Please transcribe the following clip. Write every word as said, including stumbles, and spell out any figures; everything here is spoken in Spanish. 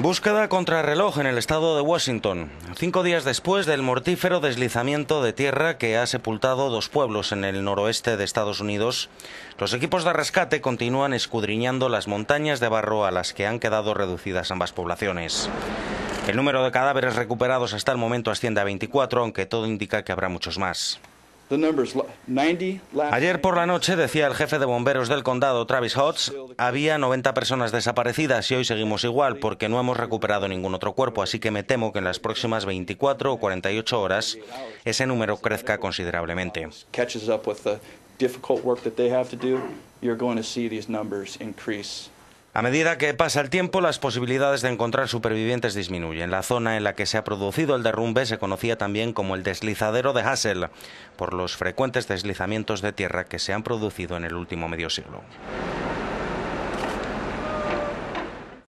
Búsqueda contrarreloj en el estado de Washington, cinco días después del mortífero deslizamiento de tierra que ha sepultado dos pueblos en el noroeste de Estados Unidos. Los equipos de rescate continúan escudriñando las montañas de barro a las que han quedado reducidas ambas poblaciones. El número de cadáveres recuperados hasta el momento asciende a veinticuatro, aunque todo indica que habrá muchos más. Ayer por la noche, decía el jefe de bomberos del condado, Travis Hodges, había noventa personas desaparecidas y hoy seguimos igual porque no hemos recuperado ningún otro cuerpo, así que me temo que en las próximas veinticuatro o cuarenta y ocho horas ese número crezca considerablemente. A medida que pasa el tiempo, las posibilidades de encontrar supervivientes disminuyen. La zona en la que se ha producido el derrumbe se conocía también como el deslizadero de Hassel, por los frecuentes deslizamientos de tierra que se han producido en el último medio siglo.